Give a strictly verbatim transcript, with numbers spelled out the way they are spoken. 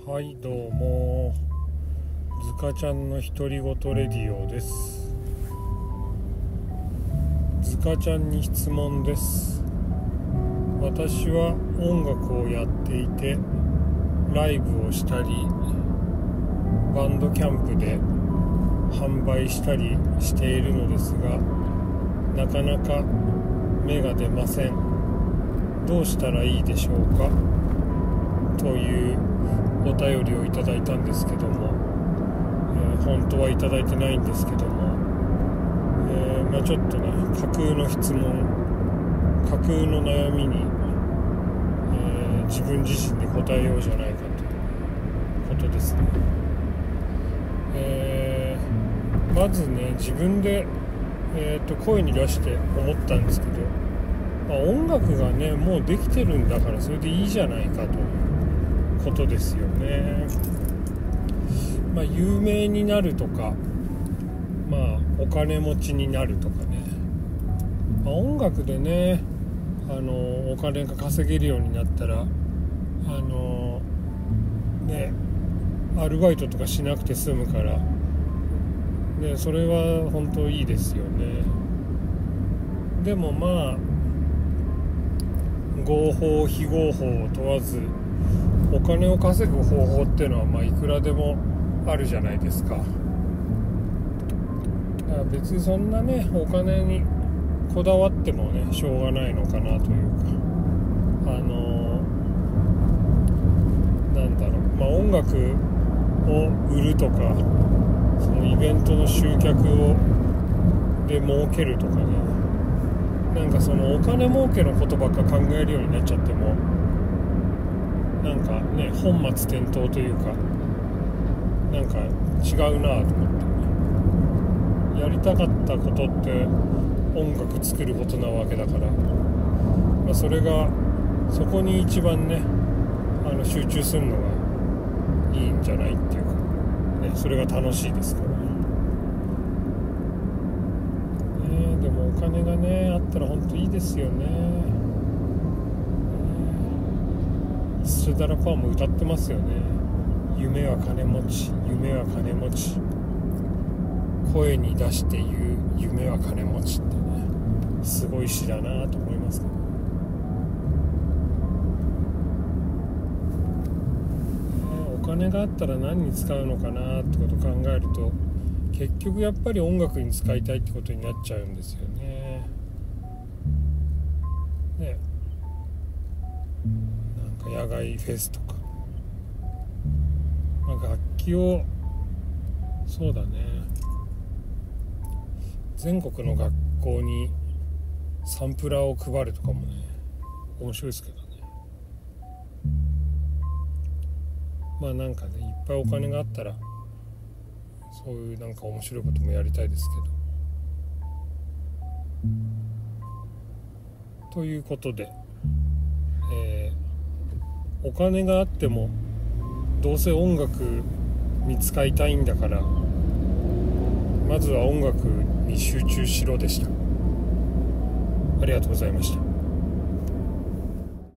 はい、どうもずかちゃんの独り言レディオです。ずかちゃんに質問です。私は音楽をやっていてライブをしたりバンドキャンプで販売したりしているのですが、なかなか芽が出ません。どうしたらいいでしょうか、というお便りをいただいたんですけども、えー、本当はいただいてないんですけども、えーまあ、ちょっとね架空の質問架空の悩みに、えー、自分自身で答えようじゃないかということですね。えー、まずね自分で、えー、と声に出して思ったんですけど、まあ、音楽がねもうできてるんだからそれでいいじゃないかということですよね。まあ有名になるとか、まあお金持ちになるとかね、まあ、音楽でねあのお金が稼げるようになったらあのねアルバイトとかしなくて済むからね、それは本当いいですよね。でもまあ合法非合法を問わずお金を稼ぐ方法っていうのはまあいくらでもあるじゃないですか。だから別にそんなねお金にこだわってもねしょうがないのかなというか、あのー、なんだろうまあ音楽を売るとかそのイベントの集客をで儲けるとかね、なんかそのお金儲けのことばっか考えるようになっちゃってもなんかね本末転倒というかなんか違うなと思って、ね、やりたかったことって音楽作ることなわけだから、まあ、それがそこに一番ねあの集中するのがいいんじゃないっていうか、ね、それが楽しいですから、ね、でもお金がねあったら本当いいですよね。スチュダラパーも歌ってますよね。夢は金持ち、夢は金持ち、声に出して言う夢は金持ちってね、すごい詩だなと思いますけど、ね、お金があったら何に使うのかなってことを考えると結局やっぱり音楽に使いたいってことになっちゃうんですよね。ね、野外フェスとか、まあ、楽器をそうだね全国の学校にサンプラーを配るとかもね面白いですけどね。まあなんかねいっぱいお金があったらそういうなんか面白いこともやりたいですけど、ということで、えーお金があってもどうせ音楽に使いたいんだからまずは音楽に集中しろでした。ありがとうございました。